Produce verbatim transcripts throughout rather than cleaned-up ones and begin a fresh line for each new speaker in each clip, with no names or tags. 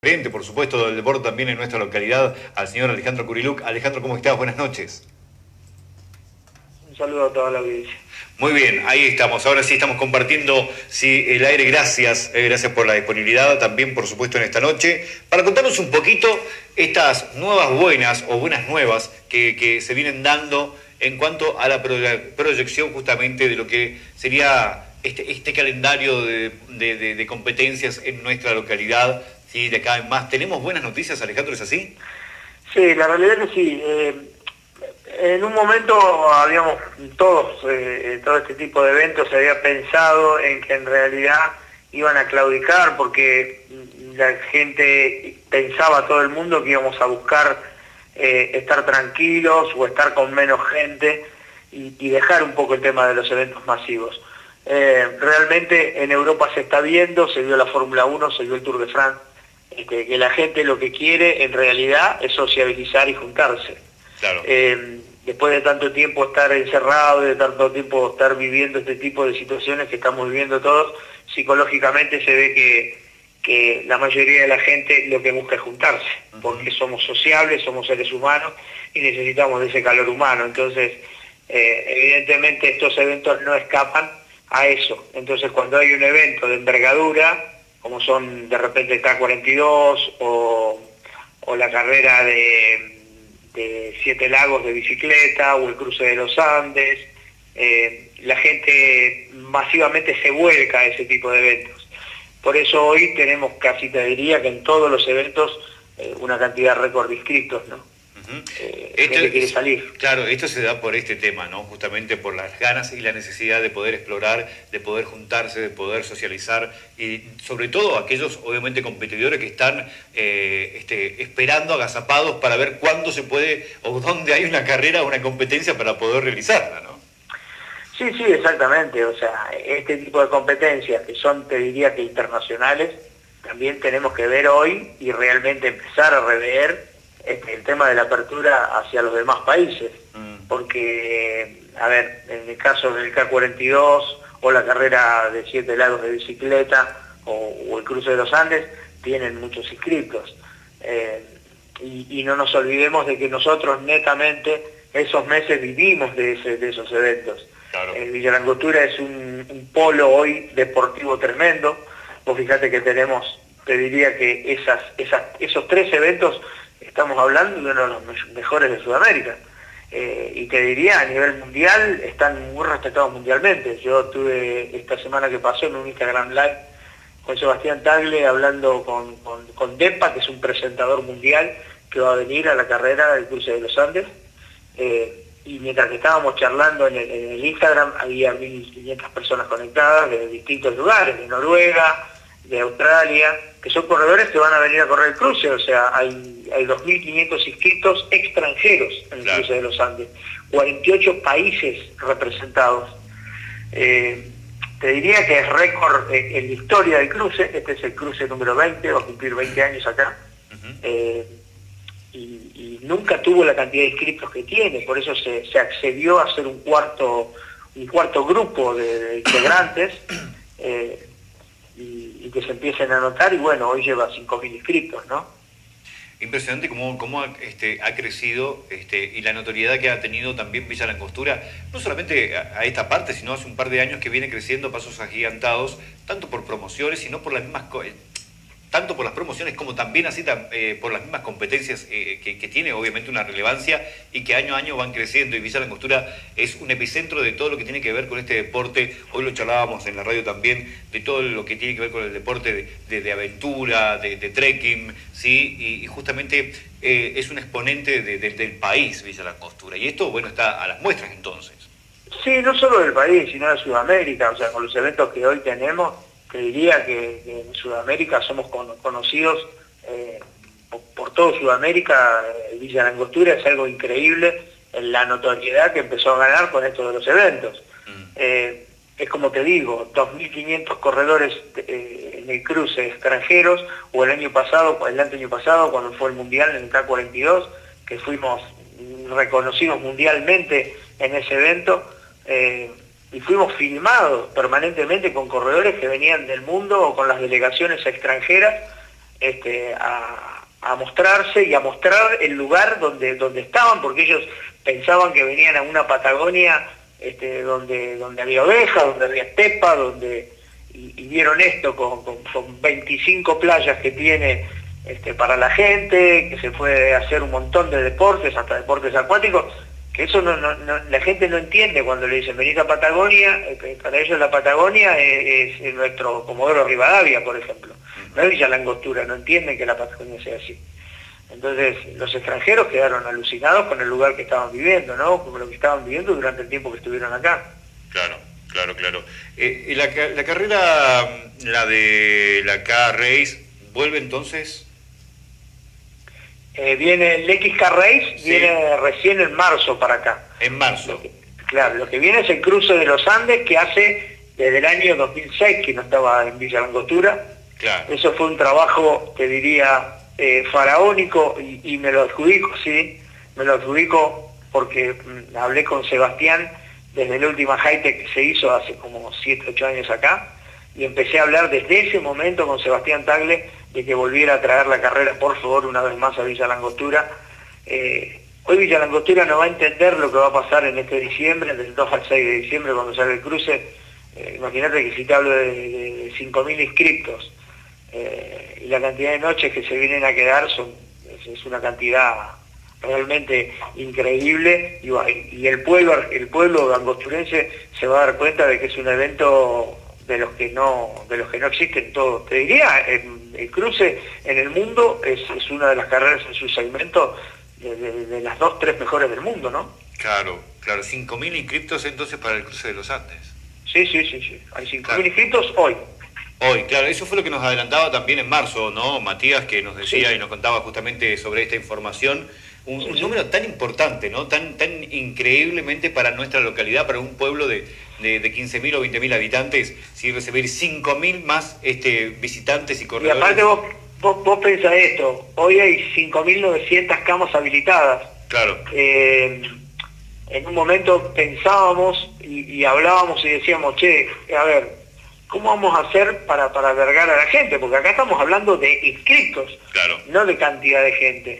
Excelente, por supuesto, del deporte también en nuestra localidad, al señor Alejandro Curiluc. Alejandro, ¿cómo estás? Buenas noches.
Un saludo a toda la audiencia.
Muy bien, ahí estamos. Ahora sí estamos compartiendo sí, el aire. Gracias, eh, gracias por la disponibilidad también, por supuesto, en esta noche. Para contarnos un poquito estas nuevas buenas o buenas nuevas que, que se vienen dando en cuanto a la proyección justamente de lo que sería este, este calendario de, de, de, de competencias en nuestra localidad, ¿sí? De acá en más. ¿Tenemos buenas noticias, Alejandro? ¿Es así?
Sí, la realidad es que sí. Eh, en un momento habíamos todos, eh, todo este tipo de eventos se había pensado en que en realidad iban a claudicar porque la gente pensaba, todo el mundo, que íbamos a buscar eh, estar tranquilos o estar con menos gente y, y dejar un poco el tema de los eventos masivos. Eh, realmente en Europa se está viendo, se vio la Fórmula uno, se vio el Tour de France, este, que la gente lo que quiere en realidad es sociabilizar y juntarse.
Claro.
Eh, después de tanto tiempo estar encerrado, de tanto tiempo estar viviendo este tipo de situaciones que estamos viviendo todos, psicológicamente se ve que, que la mayoría de la gente lo que busca es juntarse, uh-huh. porque somos sociables, somos seres humanos y necesitamos de ese calor humano. Entonces, eh, evidentemente estos eventos no escapan a eso. Entonces, cuando hay un evento de envergadura, como son de repente K cuarenta y dos o, o la carrera de... de Siete Lagos de bicicleta o el cruce de los Andes, eh, la gente masivamente se vuelca a ese tipo de eventos. Por eso hoy tenemos casi, te diría, que en todos los eventos eh, una cantidad récord de inscritos, ¿no? Uh-huh. eh,
esto,
que quiere salir.
Claro, esto se da por este tema, ¿no? Justamente por las ganas y la necesidad de poder explorar, de poder juntarse, de poder socializar y sobre todo aquellos, obviamente, competidores que están eh, este, esperando agazapados para ver cuándo se puede o dónde hay una carrera o una competencia para poder realizarla, ¿no?
Sí, sí, exactamente. O sea, este tipo de competencias que son, te diría, que internacionales, también tenemos que ver hoy y realmente empezar a rever el tema de la apertura hacia los demás países, mm. porque, a ver, en el caso del K cuarenta y dos o la carrera de Siete Lagos de bicicleta o, o el cruce de los Andes, tienen muchos inscritos. Eh, y, y no nos olvidemos de que nosotros netamente esos meses vivimos de, ese, de esos eventos.
Claro.
Eh, Villa Langostura es un, un polo hoy deportivo tremendo. Vos fíjate que tenemos, te diría que esas, esas, esos tres eventos estamos hablando de uno de los mejores de Sudamérica. Eh, y te diría, a nivel mundial, están muy respetados mundialmente. Yo tuve esta semana que pasó en un Instagram Live con Sebastián Tagle hablando con, con, con Depa, que es un presentador mundial que va a venir a la carrera del cruce de los Andes. Eh, y mientras que estábamos charlando en el, en el Instagram, había mil quinientas personas conectadas de distintos lugares, de Noruega, de Australia, que son corredores que van a venir a correr el cruce. O sea, hay, hay dos mil quinientos inscritos extranjeros en el claro. cruce de los Andes, cuarenta y ocho países representados. Eh, te diría que es récord en, en la historia del cruce. Este es el cruce número veinte, va a cumplir veinte años acá. Uh-huh. eh, y, y nunca tuvo la cantidad de inscritos que tiene, por eso se, se accedió a hacer un cuarto, un cuarto grupo de, de integrantes. Eh, Y, y que se empiecen a anotar, y bueno, hoy lleva cinco mil inscritos, ¿no?
Impresionante cómo, cómo ha, este, ha crecido este, y la notoriedad que ha tenido también Villa Langostura, no solamente a, a esta parte, sino hace un par de años que viene creciendo a pasos agigantados, tanto por promociones, sino por las mismas tanto por las promociones como también así eh, por las mismas competencias eh, que, que tiene obviamente una relevancia y que año a año van creciendo, y Villa Langostura es un epicentro de todo lo que tiene que ver con este deporte. Hoy lo charlábamos en la radio también, de todo lo que tiene que ver con el deporte de, de, de aventura, de, de trekking, ¿sí? y, y justamente eh, es un exponente de, de, del país Villa Langostura, y esto, bueno, está a las muestras entonces.
Sí, no solo del país, sino de Sudamérica. O sea, con los eventos que hoy tenemos, te diría que, que en Sudamérica somos con, conocidos eh, por, por todo Sudamérica. eh, Villa Langostura es algo increíble en la notoriedad que empezó a ganar con esto de los eventos. Mm. Eh, es como te digo, dos mil quinientos corredores eh, en el cruce extranjeros, o el año pasado, el año pasado cuando fue el Mundial en el K cuarenta y dos, que fuimos reconocidos mundialmente en ese evento, eh, y fuimos filmados permanentemente con corredores que venían del mundo o con las delegaciones extranjeras este, a, a mostrarse y a mostrar el lugar donde, donde estaban, porque ellos pensaban que venían a una Patagonia este, donde, donde había ovejas, donde había estepa, donde, y, y vieron esto con, con, con veinticinco playas que tiene este, para la gente, que se puede hacer un montón de deportes, hasta deportes acuáticos, que eso no, no, no, la gente no entiende cuando le dicen venís a Patagonia, eh, para ellos la Patagonia es, es nuestro Comodoro Rivadavia, por ejemplo, no es Villa La Angostura, no entienden que la Patagonia sea así. Entonces los extranjeros quedaron alucinados con el lugar que estaban viviendo, ¿no? Con lo que estaban viviendo durante el tiempo que estuvieron acá.
Claro, claro, claro. Eh, la, la carrera, la de la K-Race, ¿vuelve entonces?
Eh, viene el X K Race, sí. Viene recién en marzo para acá.
En marzo.
Lo que, claro, lo que viene es el cruce de los Andes, que hace desde el año dos mil seis que no estaba en Villa La Angostura.
Claro.
Eso fue un trabajo, te diría, eh, faraónico, y, y me lo adjudico, sí, me lo adjudico porque mm, hablé con Sebastián desde la última Hightech que se hizo hace como siete, ocho años acá, y empecé a hablar desde ese momento con Sebastián Tagle de que volviera a traer la carrera, por favor, una vez más a Villa La Angostura. Eh, hoy Villa La Angostura no va a entender lo que va a pasar en este diciembre, del dos al seis de diciembre, cuando salga el cruce. Eh, imagínate que si te hablo de, de, de cinco mil inscriptos, eh, y la cantidad de noches que se vienen a quedar son es, es una cantidad realmente increíble, y, y el pueblo el pueblo angosturense se va a dar cuenta de que es un evento de los que no de los que no existen todos. Te diría, el, el cruce en el mundo es, es una de las carreras en su segmento de, de, de las dos, tres mejores del mundo, ¿no?
Claro, claro, cinco mil inscriptos entonces para el cruce de los Andes.
Sí, sí, sí, sí. Hay cinco mil inscritos hoy.
Hoy, claro, eso fue lo que nos adelantaba también en marzo, ¿no? Matías, que nos decía, sí, y nos contaba justamente sobre esta información, un, sí, un número tan importante, ¿no? Tan, tan increíblemente para nuestra localidad, para un pueblo de, de, de quince mil o veinte mil habitantes, si recibir cinco mil más este, visitantes y corredores.
Y aparte vos, vos, vos pensás esto, hoy hay cinco mil novecientas camas habilitadas.
Claro.
Eh, en un momento pensábamos y, y hablábamos y decíamos, che, a ver, ¿cómo vamos a hacer para, para albergar a la gente? Porque acá estamos hablando de inscriptos,
claro,
no de cantidad de gente.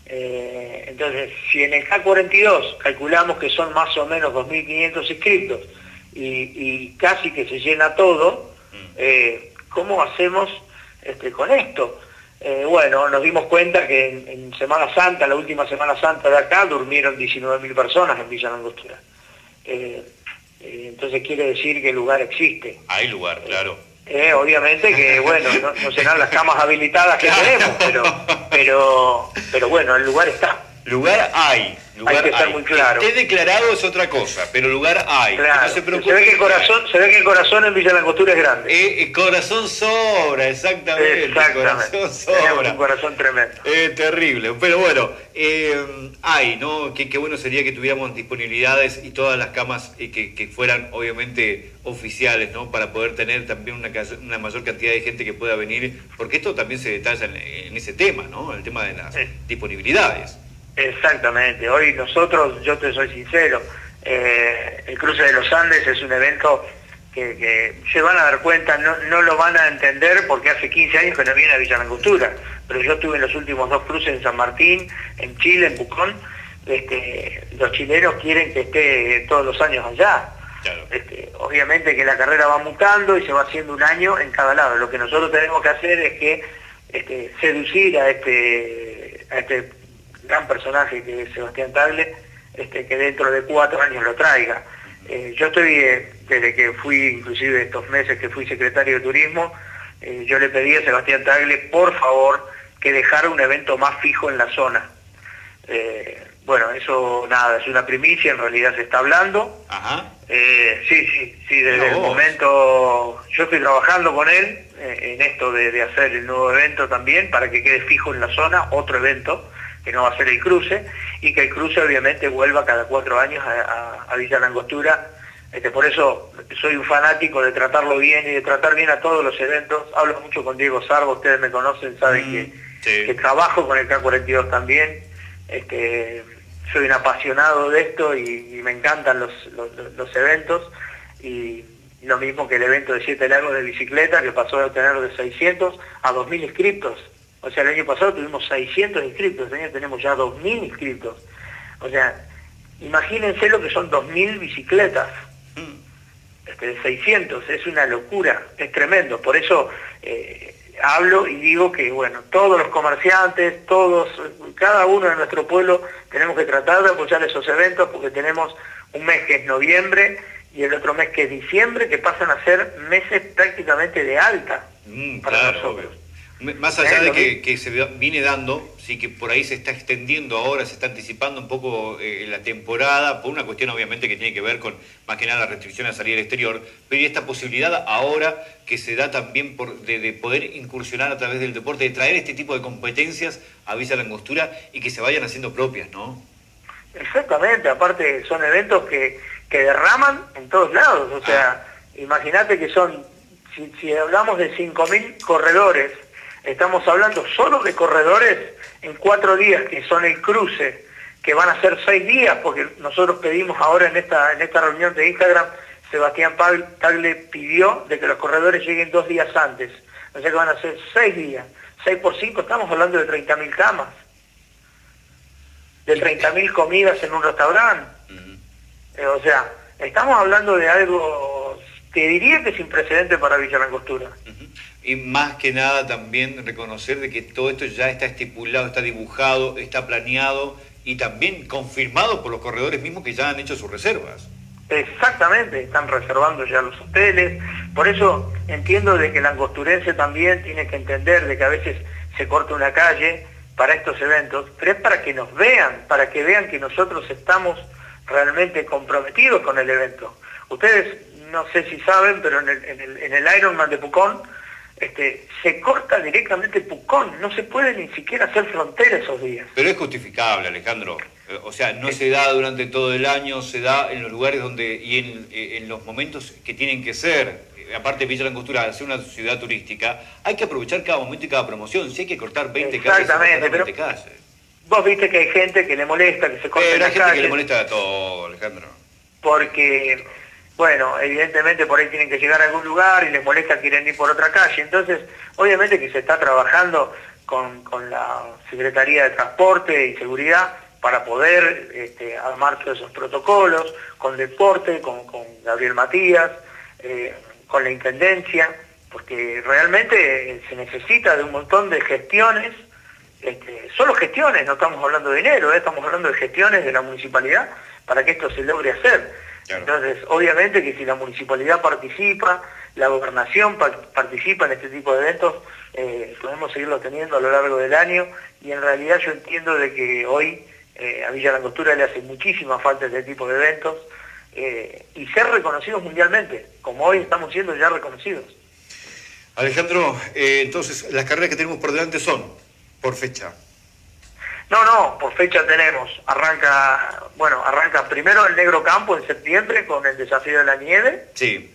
Eh, entonces, si en el K cuarenta y dos calculamos que son más o menos dos mil quinientos inscriptos y, y casi que se llena todo, eh, ¿cómo hacemos este, con esto? Eh, bueno, nos dimos cuenta que en, en Semana Santa, la última Semana Santa de acá, durmieron diecinueve mil personas en Villa La Angostura. Eh, eh, entonces quiere decir que el lugar existe.
Hay lugar, claro.
Eh, obviamente que, bueno, no, no serán las camas habilitadas que claro, tenemos, pero, pero, pero bueno, el lugar está.
Lugar hay, lugar
hay que estar
hay.
muy claro.
Esté declarado es otra cosa, pero lugar hay.
Claro.
No se preocupe.
Se ve que el corazón, se ve que el corazón en Villa La Angostura es grande.
Eh, el corazón sobra, exactamente.
Exactamente.
El corazón sobra.
Un corazón tremendo.
Eh, terrible. Pero bueno, eh, hay, ¿no? Qué, qué bueno sería que tuviéramos disponibilidades y todas las camas eh, que, que fueran obviamente oficiales, ¿no? Para poder tener también una, una mayor cantidad de gente que pueda venir, porque esto también se detalla en, en ese tema, ¿no? El tema de las sí. disponibilidades.
Exactamente, hoy nosotros, yo te soy sincero, eh, el Cruce de los Andes es un evento que, que se van a dar cuenta, no, no lo van a entender porque hace quince años que no viene a Villa La Angostura, pero yo estuve en los últimos dos cruces en San Martín, en Chile, en Pucón. Este, los chilenos quieren que esté todos los años allá.
Claro.
Este, obviamente que la carrera va mutando y se va haciendo un año en cada lado. Lo que nosotros tenemos que hacer es que este, seducir a este, a este gran personaje que es Sebastián Tagle, este, que dentro de cuatro años lo traiga. Eh, yo estoy, eh, desde que fui, inclusive estos meses que fui secretario de Turismo, eh, yo le pedí a Sebastián Tagle, por favor, que dejara un evento más fijo en la zona. Eh, bueno, eso nada, es una primicia, en realidad se está hablando.
Ajá.
Eh, sí, sí, sí, desde el momento, yo estoy trabajando con él eh, en esto de, de hacer el nuevo evento también, para que quede fijo en la zona, otro evento, que no va a ser el cruce, y que el cruce obviamente vuelva cada cuatro años a, a, a Villa La Angostura. Este, por eso soy un fanático de tratarlo bien y de tratar bien a todos los eventos. Hablo mucho con Diego Sarbo, ustedes me conocen, saben mm, que, sí. que trabajo con el K cuarenta y dos también. Este, soy un apasionado de esto y, y me encantan los, los, los eventos, y lo mismo que el evento de siete lagos de bicicleta, que pasó de tener de seiscientos a dos mil inscriptos. O sea, el año pasado tuvimos seiscientos inscriptos, este año tenemos ya dos mil inscriptos. O sea, imagínense lo que son dos mil bicicletas. Este, de seiscientos, es una locura, es tremendo. Por eso eh, hablo y digo que, bueno, todos los comerciantes, todos, cada uno de nuestro pueblo, tenemos que tratar de apoyar esos eventos, porque tenemos un mes que es noviembre y el otro mes que es diciembre, que pasan a ser meses prácticamente de alta
mm,
para
claro,
nosotros.
Obvio. Más allá
¿Eh?
de que, que se viene dando, sí que por ahí se está extendiendo ahora, se está anticipando un poco eh, la temporada, por una cuestión obviamente que tiene que ver con más que nada la restricción a salir al exterior, pero y esta posibilidad ahora que se da también por, de, de poder incursionar a través del deporte, de traer este tipo de competencias a Villa La Angostura y que se vayan haciendo propias, ¿no?
Exactamente, aparte son eventos que, que derraman en todos lados, o sea, ah. imagínate que son, si, si hablamos de cinco mil corredores, estamos hablando solo de corredores en cuatro días, que son el cruce, que van a ser seis días, porque nosotros pedimos ahora en esta, en esta reunión de Instagram, Sebastián Tagle pidió de que los corredores lleguen dos días antes, o sea que van a ser seis días, seis por cinco, estamos hablando de treinta mil camas, de treinta mil comidas en un restaurante, uh-huh. eh, o sea, estamos hablando de algo, te diría que sin precedente para Villa La Angostura.
Uh-huh. Y más que nada también reconocer de que todo esto ya está estipulado, está dibujado, está planeado y también confirmado por los corredores mismos que ya han hecho sus reservas.
Exactamente, están reservando ya los hoteles, por eso entiendo de que el angosturense también tiene que entender de que a veces se corta una calle para estos eventos, pero es para que nos vean, para que vean que nosotros estamos realmente comprometidos con el evento. Ustedes no sé si saben, pero en el, en el, en el Ironman de Pucón, Este, se corta directamente Pucón, no se puede ni siquiera hacer frontera esos días.
Pero es justificable, Alejandro, o sea, no se da durante todo el año, se da en los lugares donde y en, en los momentos que tienen que ser. Aparte Villa La Angostura, al ser una ciudad turística, hay que aprovechar cada momento y cada promoción. Si hay que cortar veinte calles,
exactamente, pero veinte calles. Vos viste que hay gente que le molesta que se corten las calles.
Hay gente que le molesta a todo, Alejandro.
Porque... bueno, evidentemente por ahí tienen que llegar a algún lugar y les molesta que quieren ir por otra calle. Entonces, obviamente que se está trabajando con, con la Secretaría de Transporte y Seguridad para poder este, armar todos esos protocolos, con deporte, con, con Gabriel Matías, eh, con la Intendencia, porque realmente se necesita de un montón de gestiones, este, solo gestiones, no estamos hablando de dinero, ¿eh? Estamos hablando de gestiones de la municipalidad para que esto se logre hacer. Claro. Entonces, obviamente que si la municipalidad participa, la gobernación pa participa en este tipo de eventos, eh, podemos seguirlo teniendo a lo largo del año, y en realidad yo entiendo de que hoy eh, a Villa La Angostura le hace muchísima falta este tipo de eventos, eh, y ser reconocidos mundialmente, como hoy estamos siendo ya reconocidos.
Alejandro, eh, entonces las carreras que tenemos por delante son, por fecha.
No, no, por fecha tenemos, arranca, bueno, arranca primero el Negro Campo en septiembre con el Desafío de la Nieve.
Sí.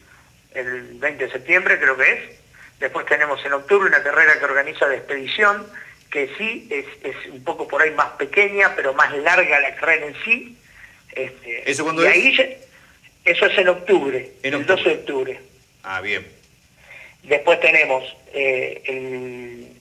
El veinte de septiembre creo que es. Después tenemos en octubre una carrera que organiza de expedición, que sí es, es un poco por ahí más pequeña, pero más larga la carrera en sí. Este,
¿Eso cuándo
y
es?
Ahí ya, eso es en octubre,
en octubre,
el doce de octubre.
Ah, bien.
Después tenemos eh, el...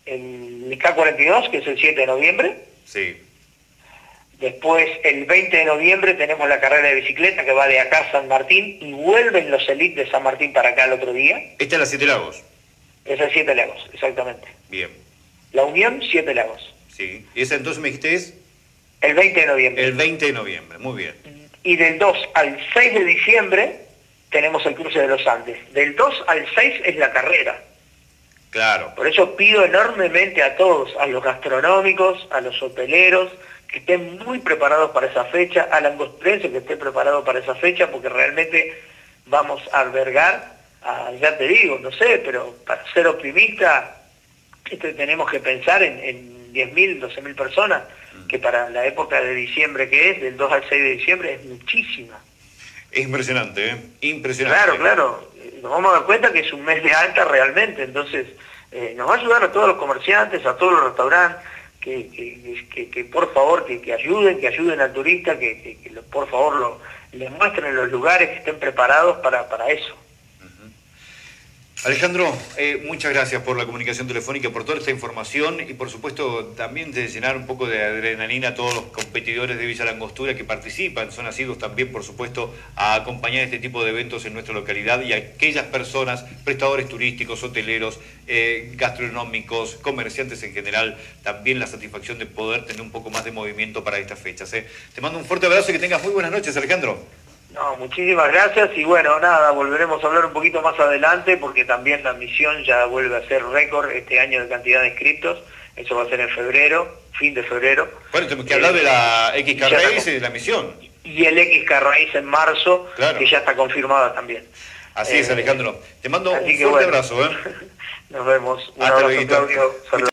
el K cuarenta y dos, que es el siete de noviembre.
Sí.
Después, el veinte de noviembre, tenemos la carrera de bicicleta que va de acá a San Martín y vuelven los Elite de San Martín para acá el otro día.
Esta es la Siete Lagos.
Es el Siete Lagos, exactamente.
Bien.
La Unión, Siete Lagos.
Sí. ¿Y esa entonces me dijiste es?
El veinte de noviembre.
El veinte de noviembre, muy bien.
Y del dos al seis de diciembre tenemos el cruce de los Andes. Del dos al seis es la carrera.
Claro.
Por eso pido enormemente a todos, a los gastronómicos, a los hoteleros, que estén muy preparados para esa fecha, al angosturense que esté preparado para esa fecha, porque realmente vamos a albergar, a, ya te digo, no sé, pero para ser optimista, este, tenemos que pensar en, en diez mil, doce mil personas, que para la época de diciembre que es, del dos al seis de diciembre, es muchísima.
Es impresionante, ¿eh? Impresionante.
Claro, claro. Nos vamos a dar cuenta que es un mes de alta realmente, entonces eh, nos va a ayudar a todos los comerciantes, a todos los restaurantes, que, que, que, que por favor que, que ayuden, que ayuden al turista, que, que, que lo, por favor lo, les muestren los lugares que estén preparados para, para eso.
Uh-huh. Alejandro, eh, muchas gracias por la comunicación telefónica, por toda esta información y por supuesto también de llenar un poco de adrenalina a todos los competidores de Villa Langostura que participan, son asiduos también por supuesto a acompañar este tipo de eventos en nuestra localidad, y a aquellas personas, prestadores turísticos, hoteleros, eh, gastronómicos, comerciantes en general, también la satisfacción de poder tener un poco más de movimiento para estas fechas. ¿eh? Te mando un fuerte abrazo y que tengas muy buenas noches, Alejandro.
No, muchísimas gracias y bueno, nada, volveremos a hablar un poquito más adelante porque también la misión ya vuelve a ser récord este año de cantidad de inscriptos, eso va a ser en febrero, fin de febrero.
Bueno, tenemos que hablar de la X K Race y de la misión.
Y el X K Race en marzo, claro, que ya está confirmada también.
Así eh, es, Alejandro. Te mando un fuerte
bueno,
abrazo. ¿eh?
Nos vemos. Un
Hasta
abrazo, Claudio. Saludos.